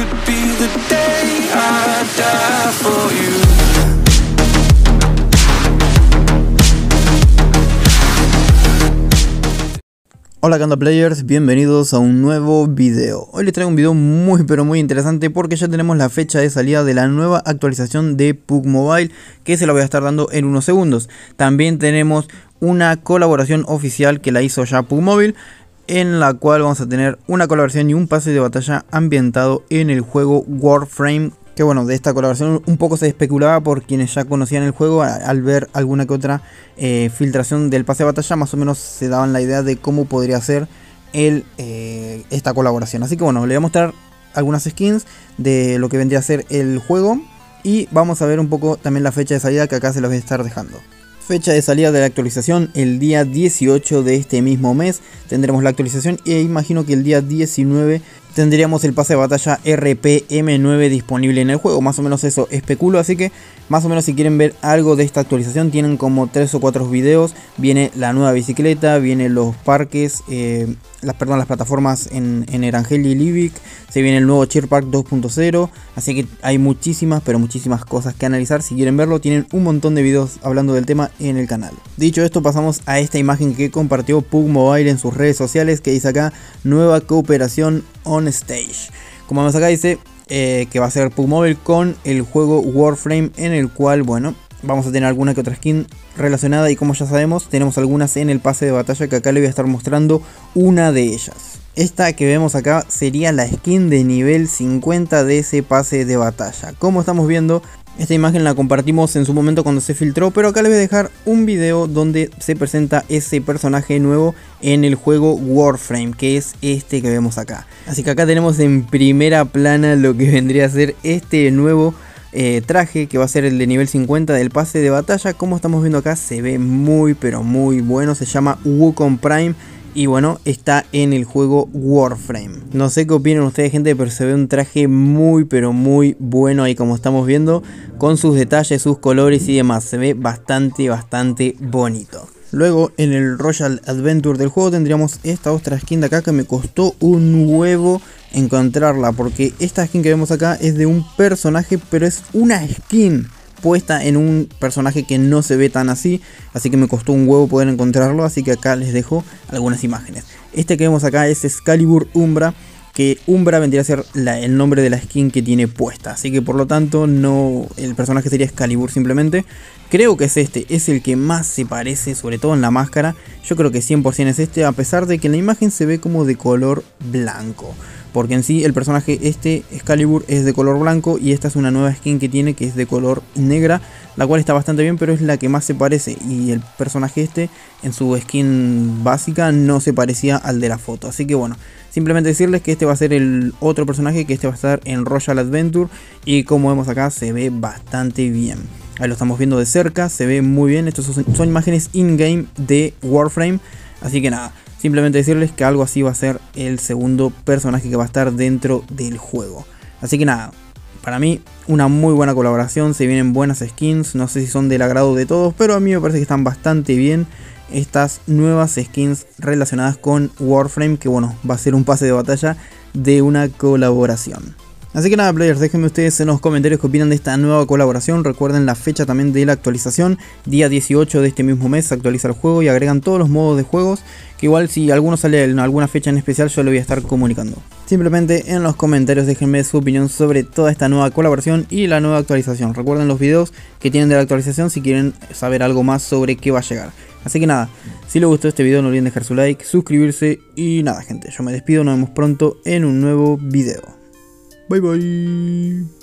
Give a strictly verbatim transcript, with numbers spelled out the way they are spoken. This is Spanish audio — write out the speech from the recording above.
could be the day I die for you. Hola Kanda Players, bienvenidos a un nuevo video. Hoy les traigo un video muy pero muy interesante porque ya tenemos la fecha de salida de la nueva actualización de P U B G Mobile, que se la voy a estar dando en unos segundos. También tenemos una colaboración oficial que la hizo ya P U B G Mobile, en la cual vamos a tener una colaboración y un pase de batalla ambientado en el juego Warframe. Que bueno, de esta colaboración un poco se especulaba por quienes ya conocían el juego. Al ver alguna que otra eh, filtración del pase de batalla, más o menos se daban la idea de cómo podría ser el, eh, esta colaboración. Así que bueno, le voy a mostrar algunas skins de lo que vendría a ser el juego. Y vamos a ver un poco también la fecha de salida, que acá se los voy a estar dejando. Fecha de salida de la actualización: el día dieciocho de este mismo mes tendremos la actualización, e imagino que el día diecinueve tendríamos el pase de batalla R P M nueve disponible en el juego. Más o menos eso especulo, así que más o menos si quieren ver algo de esta actualización, tienen como tres o cuatro videos. Viene la nueva bicicleta, vienen los parques, eh, las, perdón, las plataformas en, en Erangel y Livic, se viene el nuevo Cheer Park dos punto cero, así que hay muchísimas, pero muchísimas cosas que analizar. Si quieren verlo, tienen un montón de videos hablando del tema en el canal. Dicho esto, pasamos a esta imagen que compartió P U B G Mobile en sus redes sociales, que dice acá: nueva cooperación on stage. Como vemos acá, dice eh, que va a ser P U B G Mobile con el juego Warframe, en el cual, bueno, vamos a tener alguna que otra skin relacionada, y como ya sabemos, tenemos algunas en el pase de batalla, que acá le voy a estar mostrando una de ellas. Esta que vemos acá sería la skin de nivel cincuenta de ese pase de batalla. Como estamos viendo, esta imagen la compartimos en su momento cuando se filtró, pero acá les voy a dejar un video donde se presenta ese personaje nuevo en el juego Warframe, que es este que vemos acá. Así que acá tenemos en primera plana lo que vendría a ser este nuevo eh, traje, que va a ser el de nivel cincuenta del pase de batalla. Como estamos viendo acá, se ve muy pero muy bueno. Se llama Wukong Prime. Y bueno, está en el juego Warframe. No sé qué opinan ustedes, gente, pero se ve un traje muy pero muy bueno ahí, como estamos viendo, con sus detalles, sus colores y demás. Se ve bastante bastante bonito. Luego, en el Royal Adventure del juego, tendríamos esta otra skin de acá, que me costó un huevo encontrarla, porque esta skin que vemos acá es de un personaje, pero es una skin puesta en un personaje que no se ve tan así, así que me costó un huevo poder encontrarlo. Así que acá les dejo algunas imágenes. Este que vemos acá es Excalibur Umbra, que Umbra vendría a ser la, el nombre de la skin que tiene puesta, así que por lo tanto no, el personaje sería Excalibur simplemente. Creo que es este, es el que más se parece, sobre todo en la máscara. Yo creo que cien por ciento es este, a pesar de que en la imagen se ve como de color blanco, porque en sí el personaje este, Excalibur, es de color blanco, y esta es una nueva skin que tiene, que es de color negra, la cual está bastante bien, pero es la que más se parece. Y el personaje este, en su skin básica, no se parecía al de la foto. Así que bueno, simplemente decirles que este va a ser el otro personaje, que este va a estar en Royal Adventure, y como vemos acá, se ve bastante bien. Ahí lo estamos viendo de cerca, se ve muy bien. Estos son, son imágenes in-game de Warframe, así que nada, simplemente decirles que algo así va a ser el segundo personaje que va a estar dentro del juego. Así que nada, para mí una muy buena colaboración. Se vienen buenas skins, no sé si son del agrado de todos, pero a mí me parece que están bastante bien estas nuevas skins relacionadas con Warframe, que bueno, va a ser un pase de batalla de una colaboración. Así que nada, players, déjenme ustedes en los comentarios qué opinan de esta nueva colaboración. Recuerden la fecha también de la actualización: día dieciocho de este mismo mes se actualiza el juego y agregan todos los modos de juegos, que igual si alguno sale en alguna fecha en especial yo lo voy a estar comunicando. Simplemente en los comentarios déjenme su opinión sobre toda esta nueva colaboración y la nueva actualización. Recuerden los videos que tienen de la actualización si quieren saber algo más sobre qué va a llegar. Así que nada, si les gustó este video no olviden dejar su like, suscribirse y nada, gente, yo me despido, nos vemos pronto en un nuevo video. Bye bye.